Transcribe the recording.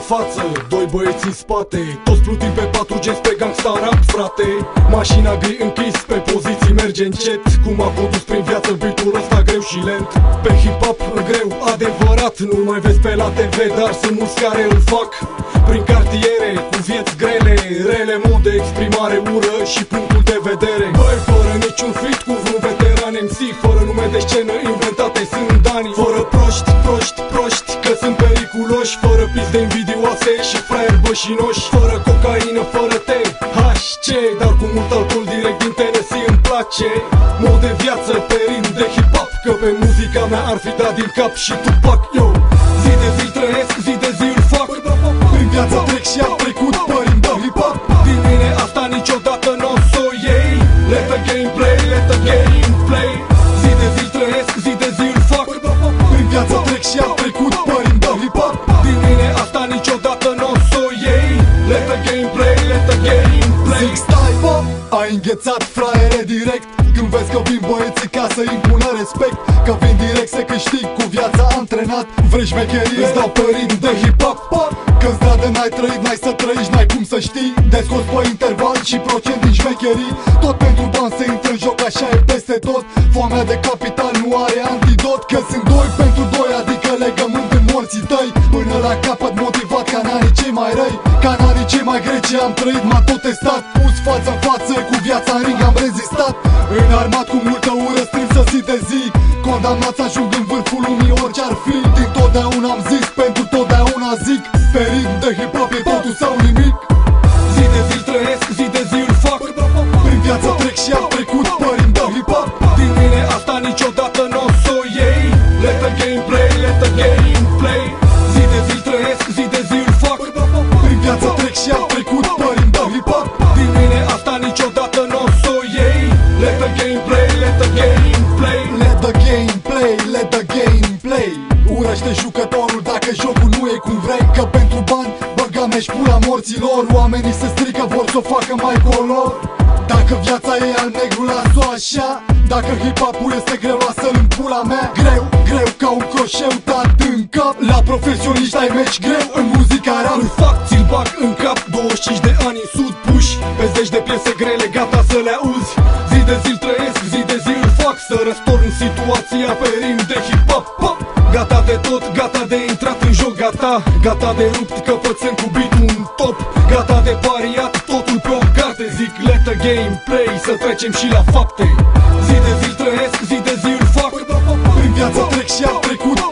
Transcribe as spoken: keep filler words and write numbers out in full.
față, doi băieți în spate, toți plutim pe patru genți pe gangsta rap, frate. Mașina gri închis, pe poziții merge încet, cum a condus prin viață beat-ul ăsta greu și lent. Pe hip-hop greu, adevărat, nu mai vezi pe la T V, dar sunt mulți care îl fac prin cartiere, cu vieți grele, rele, mod de exprimare, ură și punctul de vedere. Băi, fără niciun feat cu vreun veteran M C, fără nume de scenă inventate, sunt Dani. Fără proști, proști, proști, că sunt periculoși, fără piste invidioase și fraieri bășinoși. Fără cocaină, fără T H C, dar cu mult alcool direct din Tennessee îmi place. Mod de viață pe ritm de hip-hop, că pe muzica mea ar fi dat din cap și Tupac, yo. Zi de zi trăiesc, zi de zi îl fac, prin viața trec și am trecut părind de hip-hop. Din mine asta niciodată n-o s-o iei. Let the game play, let the game play. Zi de zi trăiesc, zi de zi îl fac, prin viața trec și am trecut părind de hip-hop. Din mine asta niciodată n-o s-o iei. Let the game play, let the game play. Zic stai, bă, ai înghețat fraiere direct când vezi că vin băieții ca să impună respect, că vin direct să câștig cu viața antrenat. Vrei șmecherie, îți dau pe ritm de hip-hop, că-n stradă n-ai trăit, n-ai să trăiești, n-ai cum să știi. Descos pe interval și procent din șmecherii. Tot pentru bani se intră în joc, așa e peste tot. Foamea de capital nu are antidot, că sunt doi pentru doi, adică legământ în morții tăi. Până la capăt motivat ca n-anii cei mai răi, ca n-anii cei mai grei ce am trăit, m-a tot testat. Pus față în față, cu viața în ring am rezistat. Înarmat cu multă ură, strânsă zi de zi, condamnat să ajung în vârful lumii orice ar fi. Din totdeauna am zis, pentru totdeauna zic, pe ritm de hip-hop e totul sau nimic. Zi de zi trăiesc, zi de zi îl fac, prin viața trec și am trecut părind de hip-hop. Din mine asta niciodată n-o s-o iei. Let the game play, let the game play. Zi de zi trăiesc, zi de zi îl fac, prin viața trec și am trecut părind de hip-hop. Din mine asta niciodată n-o s-o iei. Let the game play, let the game play. Let the game play, let the game play. Urăște jucătorul dacă jocul nu e cum vrei, că pentru bani băga meși pula morților. Oamenii se strică, vor să o facă mai color. Dacă viața e al negru, las-o așa. Dacă hip-hop-ul este greu, lasă-l în pula mea. Greu, greu ca un croșeu dat în cap. La profesioniști ai meci greu, în muzica rap îl fac, ți-l bag în cap. Douăzeci și cinci de ani în sud puși pe zeci de piese grele, gata să le auzi. Zi de zi trăiesc, zi de zi îl fac, să răstorn situația pe ritm de hip-hop. Gata de tot, gata de intrat în joc, gata, gata de rupt căpățân cu beat-ul în top. Gata de pariat totul pe o carte, zic let the game play, să trecem și la fapte. Zi de zi trăiesc, zi de zi îl fac, prin viața trec și am trecut